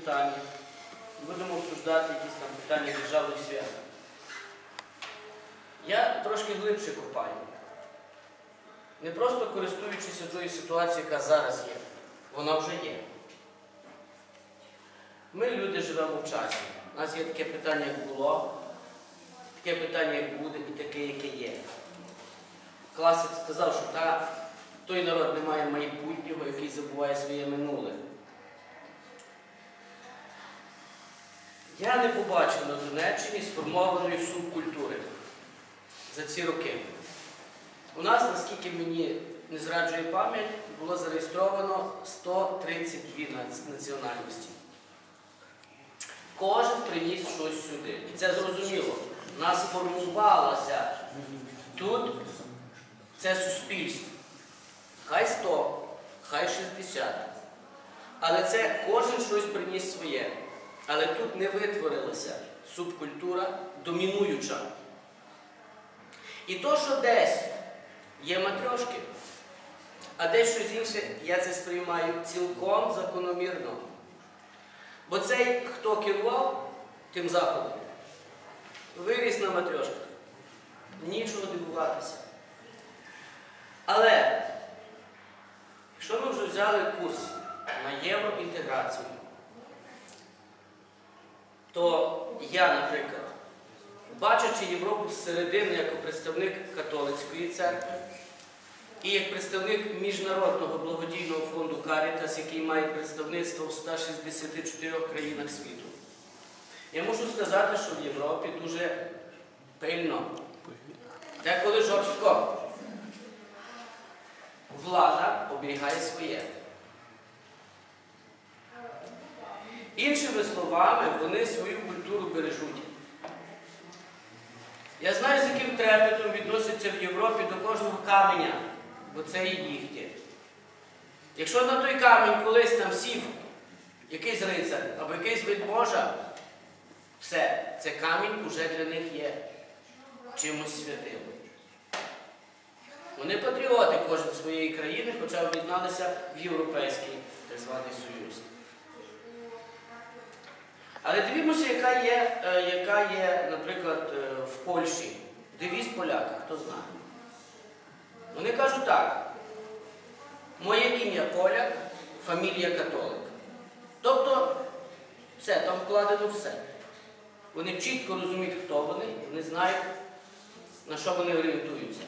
питання, будемо обсуждати якісь там питання державних свят. Я трошки глибше копаю. Не просто користуючись тою ситуацією, яка зараз є. Вона вже є. Ми, люди, живемо в часі. У нас є таке питання, як було, таке питання, як буде, і таке, яке є. Класик сказав, що той народ не має майбутнього, який забуває своє минуле. Я не побачив на Донеччині сформованої субкультури за ці роки. У нас, наскільки мені не зраджує пам'ять, було зареєстровано 132 національності. Кожен приніс щось сюди. І це зрозуміло. У нас формувалося тут це суспільство. Хай 100, хай 60. Але це кожен щось приніс своє. Але тут не витворилася субкультура домінуюча. І то, що десь є матрьошки, а десь щось інше, я це сприймаю цілком закономірно. Бо цей, хто керував тим заходом, виріс на матрьошках. Нічого дивуватися. Але, якщо ми вже взяли курс на євроінтеграцію, то я, наприклад, бачачи Європу зсередини як представник католицької церкви і як представник Міжнародного благодійного фонду Карітас, який має представництво в 164 країнах світу, я можу сказати, що в Європі дуже пильно, деколи жорстко, влада оберігає своє. Іншими словами, вони свою культуру бережуть. Я знаю, з яким трепетом відносяться в Європі до кожного каменя, бо це і їхнє. Якщо на той камінь колись там сів якийсь рицар або якийсь вельможа, все, це камінь уже для них є чимось святим. Вони патріоти кожен своєї країни, хоча об'єдналися в Європейський так званий Союз. Але дивімося, яка є, наприклад, в Польщі. Девіз поляка, хто знає. Вони кажуть так: моє ім'я поляк, фамілія католик. Тобто, все, там вкладено все. Вони чітко розуміють, хто вони знають, на що вони орієнтуються.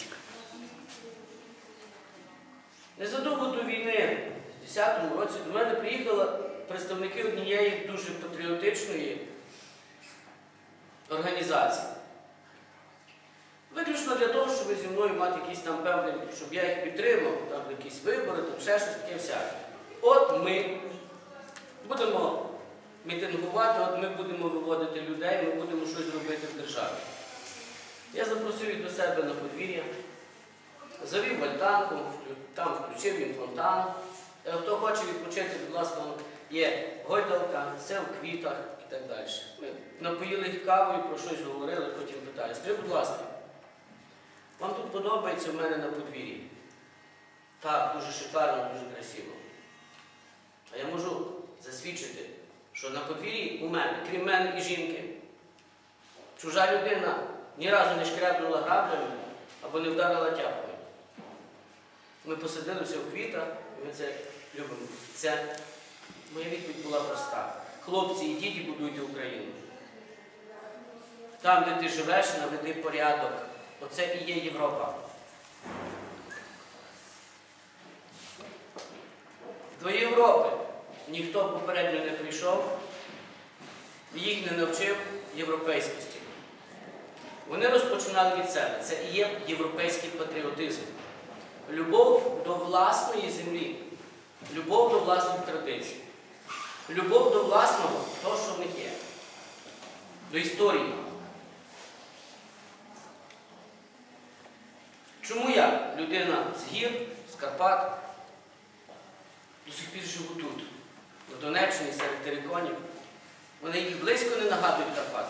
Незадовго до війни, в 2010 році, до мене приїхали представники однієї дуже патріотичної організації. Виключно для того, щоб зі мною мати якісь там певні, щоб я їх підтримав, там якісь вибори, там ще щось таке всяке. От ми будемо мітингувати, от ми будемо виводити людей, ми будемо щось робити в державі. Я запросив їх до себе на подвір'я, завів в альтанку, там включив їм фонтан. Хто хоче відпочити, будь ласка, є гойдалка, все в квітах і так далі. Ми напоїли їх кавою, про щось говорили, потім питали: скажіть, будь ласка, вам тут подобається в мене на подвір'ї? Так, дуже шикарно, дуже красиво. А я можу засвідчити, що на подвір'ї у мене, крім мене і жінки, чужа людина ні разу не шкрябнула граблями або не вдарила тяпкою. Ми посадили все в квітах, і ми це любимо. Моя відповідь була проста: хлопці, ідіть і будуйте Україну. Там, де ти живеш, наведи порядок. Оце і є Європа. До Європи ніхто попередньо не прийшов, їх не навчив європейськості. Вони розпочинали від себе. Це і є європейський патріотизм. Любов до власної землі, любов до власних традицій, любов до власного, того, що в них є, до історії. Чому я, людина з гір, з Карпат, до сих пір живу тут, в Донеччині, серед териконів? Вони їх близько не нагадують Карпат.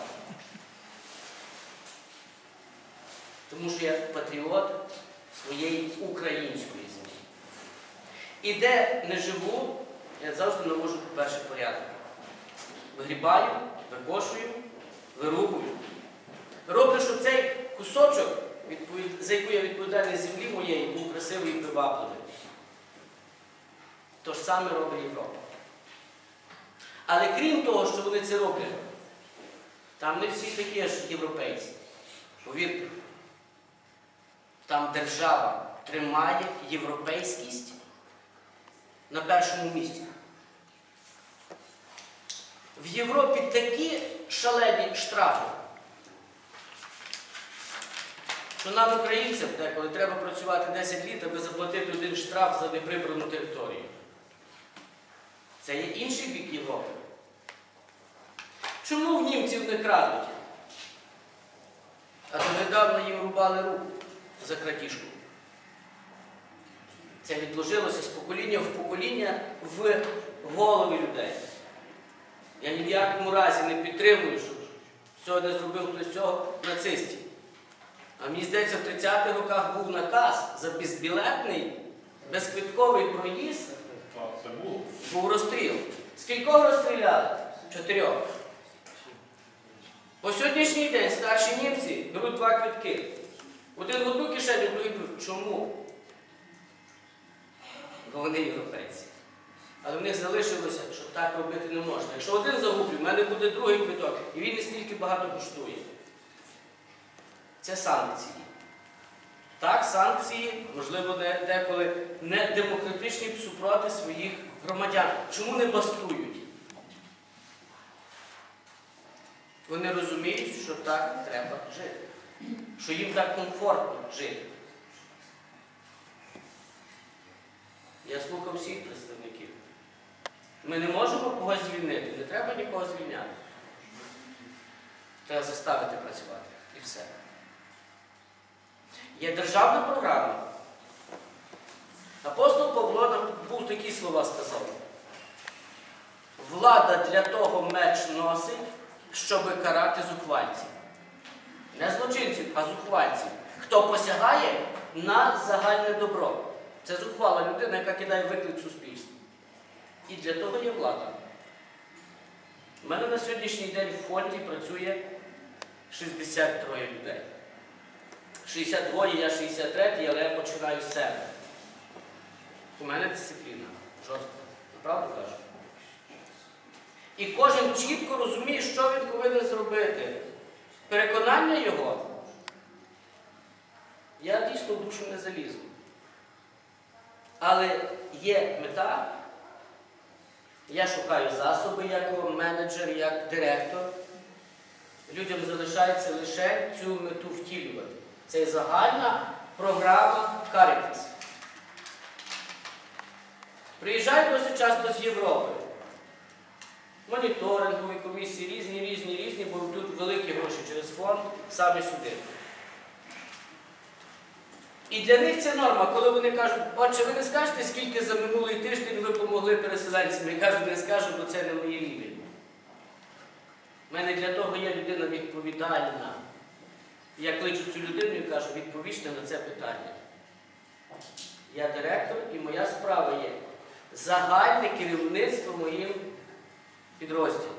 Тому що я патріот своєї української землі. І де не живу, я завжди наводжу, по-перше, порядок. вигрібаю, викошую, вирубую. Роблю, щоб цей кусочок, за яку я відповідальний землі моєї, був красивий і привабливий. То ж саме робить Європа. Але крім того, що вони це роблять, там не всі такі ж європейці. Повірте, там держава тримає європейськість на першому місці. В Європі такі шалені штрафи, що нам, українцям, деколи треба працювати 10 літ, аби заплатити один штраф за неприбрану територію. Це є інший бік Європи. Чому в німців не крадуть? А донедавна їм рубали руку за крадіжку. Це відложилося з покоління в покоління в голови людей. Я ні в якому разі не підтримую, що цього не зробив хтось цього нацистів. А мені здається, в 30-х роках був наказ за безбілетний, безквитковий проїзд, був розстріл. Скількох розстріляли? 4. По сьогоднішній день старші німці беруть 2 квитки. Один в одну кишеню, другий в другу. Чому? Бо вони європейці. Але в них залишилося, що так робити не можна. Якщо один загублю, в мене буде другий квиток, і він не стільки багато коштує. Це санкції. Так, санкції, можливо, деколи не демократичні супроти своїх громадян. Чому не бастують? Вони розуміють, що так треба жити. Що їм так комфортно жити. Я слухав всіх представників. Ми не можемо когось звільнити, не треба нікого звільняти. Треба заставити працювати. І все. Є державна програма. Апостол Павло був такі слова сказав. Влада для того меч носить, щоб карати зухвальців. Не злочинців, а зухвальців. Хто посягає на загальне добро. Це зухвала людина, яка кидає виклик суспільству. І для того є влада. У мене на сьогоднішній день в фонді працює 63 людей. 62, я 63, але я починаю з себе. У мене дисципліна. Жорстка. Правду кажу? І кожен чітко розуміє, що він повинен зробити. Переконання його. Я дійсно в душу не залізу. Але є мета. Я шукаю засоби як менеджер, як директор. Людям залишається лише цю мету втілювати. Це загальна програма Caritas. Приїжджають досить часто з Європи. Моніторингові комісії різні, бо тут великі гроші через фонд, саме сюди. І для них це норма, коли вони кажуть, отче, ви не скажете, скільки за минулий тиждень ви допомогли переселенцям? Я кажу, не скажу, бо це не мої рівень. У мене для того є людина відповідальна. Я кличу цю людину і кажу, відповісти на це питання. Я директор і моя справа є загальне керівництво моїм підрозділом.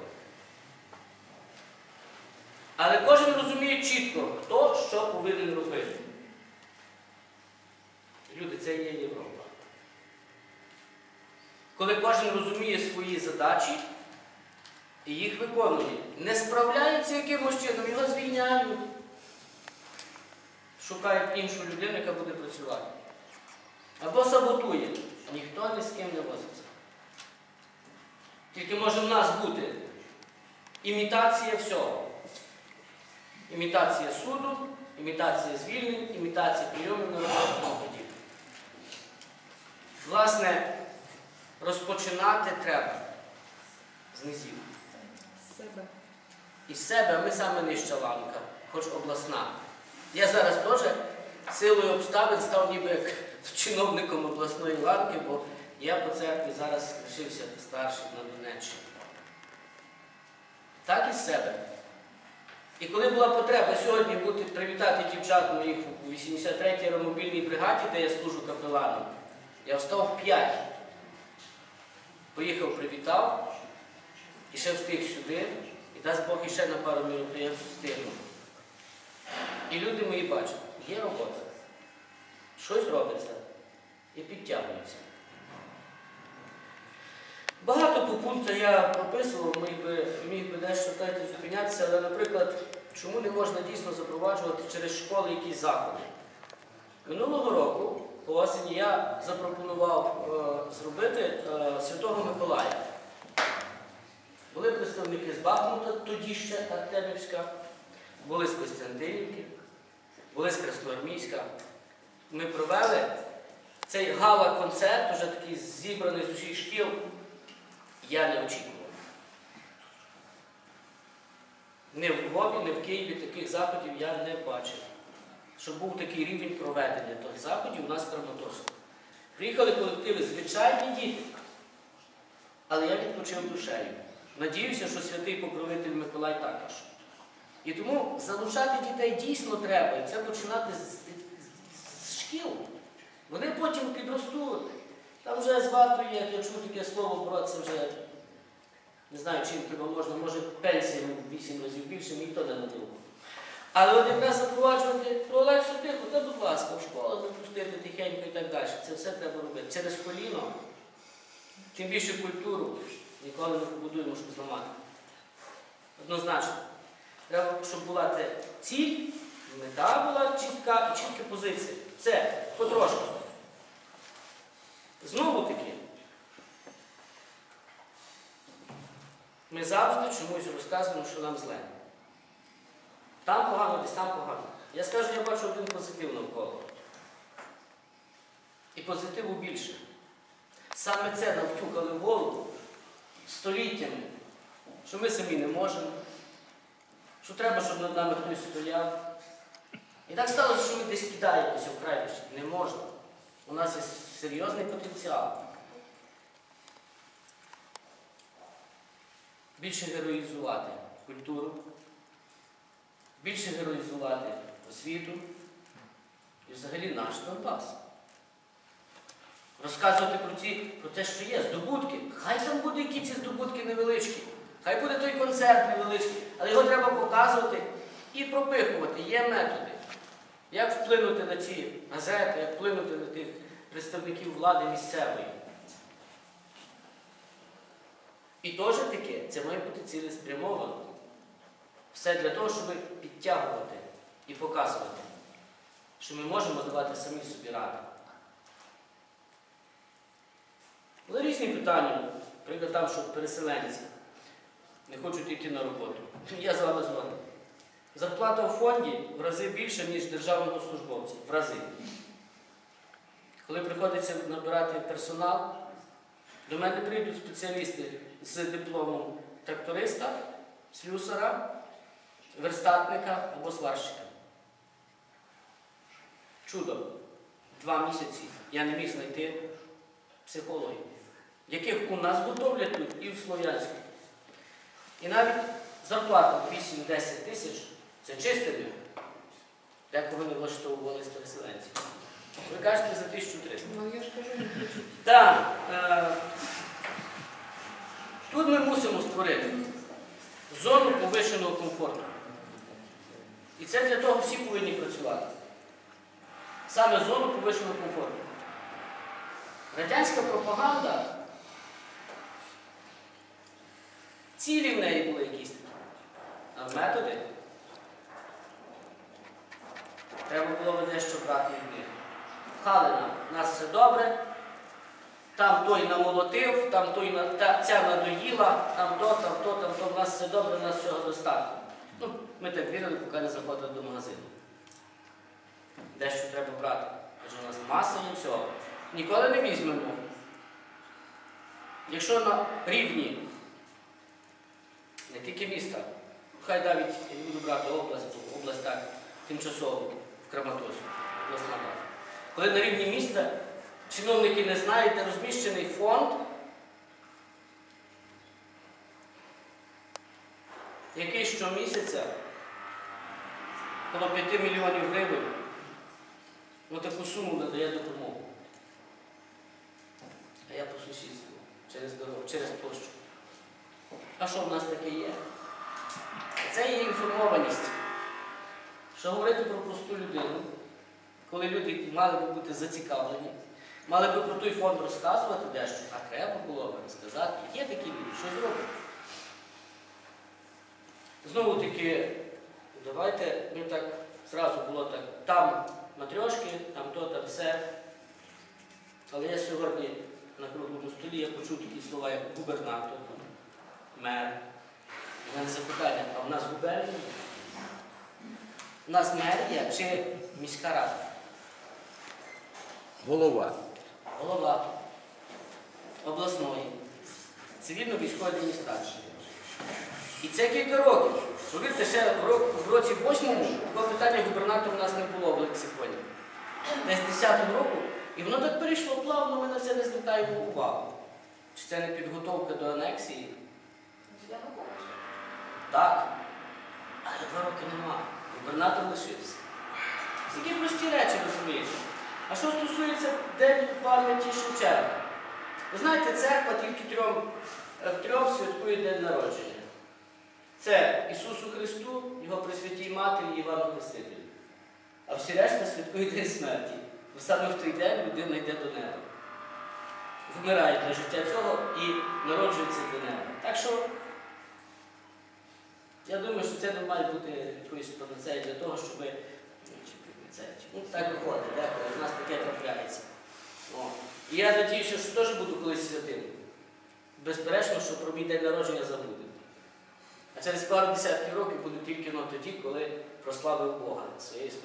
Але кожен розуміє чітко, хто що повинен робити. Люди, це є Європа. Коли кожен розуміє свої задачі і їх виконує, не справляється якимось чином, його звільняють. Шукають іншу людину, яка буде працювати. Або саботує. Ніхто ні з ким не возиться. Тільки може в нас бути імітація всього. Імітація суду, імітація звільнень, імітація прийомів на роботу. Власне, розпочинати треба з низів. З себе. Із себе, а ми саме нижча ланка, хоч обласна. Я зараз теж силою обставин став ніби як чиновником обласної ланки, бо я по церкві зараз лишився старшим на Донеччині. Так із себе. І коли була потреба сьогодні привітати дівчат моїх у 83-й аеромобільній бригаді, де я служу капеланом, я встав в 5. Поїхав, привітав. І ще встиг сюди, і дасть Бог іще на пару мероприємств встигну. І люди мої бачать, є робота, щось робиться і підтягується. Багато по пункту я прописував, міг би дещо зупинятися, але, наприклад, чому не можна дійсно запроваджувати через школи якісь заходи? Минулого року, по осені, я запропонував зробити Святого Миколая. Були представники з Бахмута, тоді ще Артемівська, були з Костянтинівки, були з Красноармійська. Ми провели цей гала-концерт, уже такий зібраний з усіх шкіл, я не очікував. Не в Львові, не в Києві таких заходів я не бачив. Щоб був такий рівень проведення тих заходів у нас в Краматорську. Приїхали колективи, звичайні діти, але я відпочив душею. Надіюся, що святий покровитель Миколай також. І тому залучати дітей дійсно треба, і це починати з шкіл. Вони потім підростуть. Там вже з вартою, як я чув таке слово, про це вже, не знаю, чим хіба можна, може пенсію 8 разів більше, ніхто не надав. Але от якраз запроваджувати про Олексу тихо, та будь ласка, в школу запустити тихенько і так далі. Це все треба робити. Через коліно, тим більше культуру, ніколи не побудуємо, щоб зламати. Однозначно. Треба, щоб була ціль, мета була чітка і чіткі позиції. Це потрошку. Знову таки, ми завжди чомусь розказуємо, що нам зле. Там погано, десь там погано. Я скажу, я бачу один позитив навколо. І позитиву більше. Саме це нам втюхали в голову століттями, що ми самі не можемо, що треба, щоб над нами хтось стояв. І так сталося, що ми десь кидаємося в крайнощі. Не можна. У нас є серйозний потенціал. Більше героїзувати культуру, більше героїзувати освіту і взагалі наш Донбас. Розказувати про те, що є здобутки. Хай там будуть які ці здобутки невеличкі. Хай буде той концерт невеличкий. Але його треба показувати і пропихувати. Є методи. Як вплинути на ці газети, як вплинути на тих представників влади місцевої. І теж таке, це має бути цілеспрямовано. Все для того, щоб підтягувати і показувати, що ми можемо давати самі собі раду. Були різні питання, наприклад, там, що переселенці не хочуть йти на роботу. Я з вами згоден. Зарплата в фонді в рази більша, ніж державного службовця. В рази. Коли приходиться набирати персонал, до мене прийдуть спеціалісти з дипломом тракториста, слюсара, верстатника або сварщика. Чудо. 2 місяці я не міг знайти психологів, яких у нас готовлять тут і в Слов'янську. І навіть зарплата 8-10 тисяч – це чисте диво. Як вони влаштовували з переселенців. Ви кажете за 1300. Ну, я ж кажу, не кричіть. Так. Тут ми мусимо створити зону повищеного комфорту. І це для того всі повинні працювати. Саме зону повищеного комфорту. Радянська пропаганда, цілі в неї були якісь такі, а методи треба було би дещо брати від них. Халина, у нас все добре, там той намолотив, там той, ця надоїла, там то, в нас все добре, в нас всього достатньо. Ну, ми так вірили, поки не заходили до магазину. Дещо треба брати. Адже у нас маса і всього. Ніколи не візьмемо. Якщо на рівні не тільки міста, хай навіть, я не буду брати область так, тимчасово в Краматорську, обласна рада. Коли на рівні міста чиновники не знають, де розміщений фонд, який щомісяця коло 5 мільйонів гривень на таку суму надає допомогу. А я по сусідству, через дорогу, через площу. А що в нас таке є? Це є інформованість. Що говорити про просту людину, коли люди мали би бути зацікавлені, мали би про той фонд розказувати дещо, а треба було б розказати. Є такі люди, що зроблять. Знову таки, давайте ми так, зразу було так, там матрьошки, там то, там все. Але я сьогодні на круглому столі я почув такі слова, як губернатор, мер. У мене запитання, а в нас губернія? У нас мерія чи міська рада? Голова. Голова обласної, цивільно-військової адміністрації. І це кілька років. Повірте, ще в році 8-му такого питання губернатора у нас не було в лексиконі. Десь 10-му року. І воно так перейшло плавно, ми на це не звертаємо увагу. Чи це не підготовка до анексії? Так. Але 2 роки немає. Губернатор лишився. Це такі прості речі, розумієте. А що стосується День пам'яті Шевченка? Ви знаєте, церква тільки трьом святкує день народження. Це Ісусу Христу, Його Пресвятій Матері і Івану Хрестителю. А всі решта святкує День смерті. Бо саме в той день людина йде до неба. Вмирає для життя цього і народжується до неба. Так що, я думаю, що це не має бути якоюсь панацеєю для того, щоб так виходить, деколи, у нас таке трапляється. І я надіюся, що теж буду колись святим. Безперечно, що про мій день народження забуду. А через пару десятків років буду тільки тоді, коли прославив Бога своєю смертю.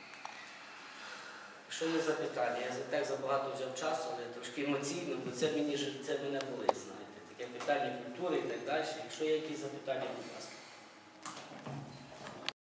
Якщо є запитання, я так забагато взяв часу, але трошки емоційно, бо це мене болить, знаєте. Таке питання культури і так далі. Якщо є якісь запитання, будь ласка.